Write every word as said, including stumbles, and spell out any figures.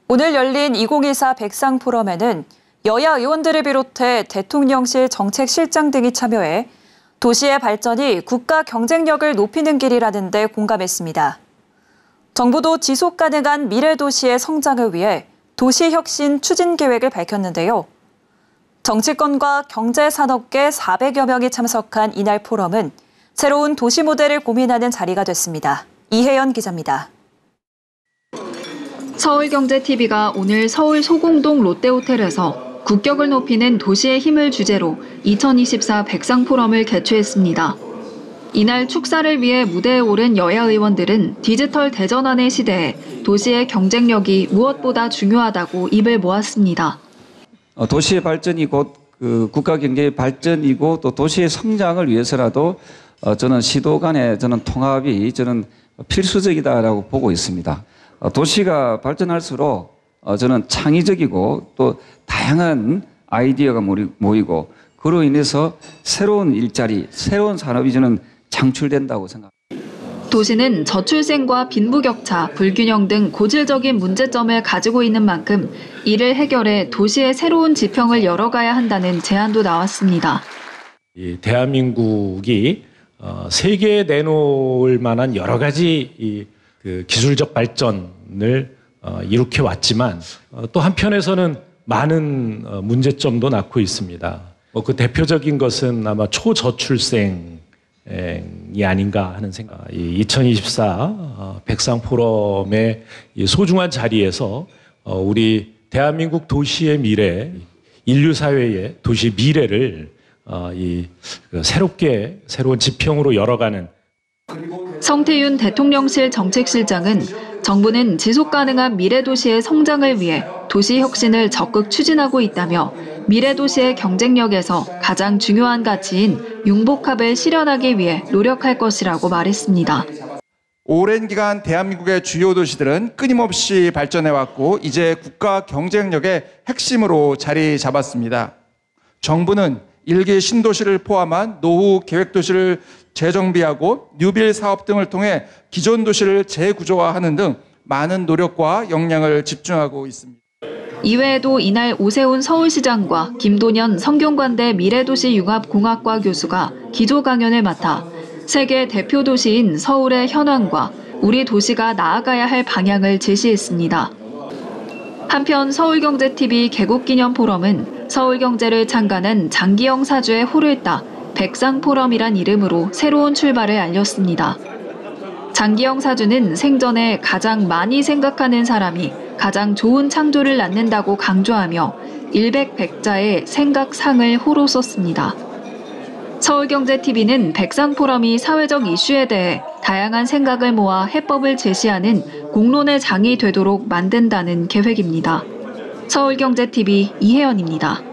오늘 열린 이천이십사 백상포럼에는 여야 의원들을 비롯해 대통령실 정책실장 등이 참여해 도시의 발전이 국가 경쟁력을 높이는 길이라는 데 공감했습니다. 정부도 지속 가능한 미래 도시의 성장을 위해 도시혁신 추진 계획을 밝혔는데요. 정치권과 경제산업계 사백여 명이 참석한 이날 포럼은 새로운 도시 모델을 고민하는 자리가 됐습니다. 이혜연 기자입니다. 서울경제티비가 오늘 서울 소공동 롯데호텔에서 국격을 높이는 도시의 힘을 주제로 이천이십사 백상포럼을 개최했습니다. 이날 축사를 위해 무대에 오른 여야 의원들은 디지털 대전환의 시대에 도시의 경쟁력이 무엇보다 중요하다고 입을 모았습니다. 도시의 발전이 곧 그 국가 경제의 발전이고 또 도시의 성장을 위해서라도 저는 시도 간의 저는 통합이 저는 필수적이다라고 보고 있습니다. 도시가 발전할수록 저는 창의적이고 또 다양한 아이디어가 모이고 그로 인해서 새로운 일자리, 새로운 산업이 저는 창출된다고 생각합니다. 도시는 저출생과 빈부격차, 불균형 등 고질적인 문제점을 가지고 있는 만큼 이를 해결해 도시의 새로운 지평을 열어가야 한다는 제안도 나왔습니다. 이 대한민국이 어, 세계에 내놓을 만한 여러 가지 이, 그 기술적 발전을 어, 일으켜 왔지만 어, 또 한편에서는 많은 어, 문제점도 낳고 있습니다. 뭐 그 대표적인 것은 아마 초저출생 이 아닌가 하는 생각. 이 이천이십사 백상포럼의 소중한 자리에서 우리 대한민국 도시의 미래, 인류 사회의 도시 미래를 이 새롭게 새로운 지평으로 열어가는. 성태윤 대통령실 정책실장은 정부는 지속 가능한 미래 도시의 성장을 위해 도시 혁신을 적극 추진하고 있다며 미래 도시의 경쟁력에서 가장 중요한 가치인 융복합을 실현하기 위해 노력할 것이라고 말했습니다. 오랜 기간 대한민국의 주요 도시들은 끊임없이 발전해왔고 이제 국가 경쟁력의 핵심으로 자리 잡았습니다. 정부는 일기 신도시를 포함한 노후 계획도시를 재정비하고 뉴빌 사업 등을 통해 기존 도시를 재구조화하는 등 많은 노력과 역량을 집중하고 있습니다. 이외에도 이날 오세훈 서울시장과 김도년 성균관대 미래도시융합공학과 교수가 기조 강연을 맡아 세계 대표 도시인 서울의 현황과 우리 도시가 나아가야 할 방향을 제시했습니다. 한편 서울경제티비 개국기념포럼은 서울경제를 창간한 장기영 사주의 호를 따 백상포럼이란 이름으로 새로운 출발을 알렸습니다. 장기영 사주는 생전에 가장 많이 생각하는 사람이 가장 좋은 창조를 낳는다고 강조하며 일백백자의 생각상을 호로 썼습니다. 서울경제티비는 백상포럼이 사회적 이슈에 대해 다양한 생각을 모아 해법을 제시하는 공론의 장이 되도록 만든다는 계획입니다. 서울경제티비 이혜연입니다.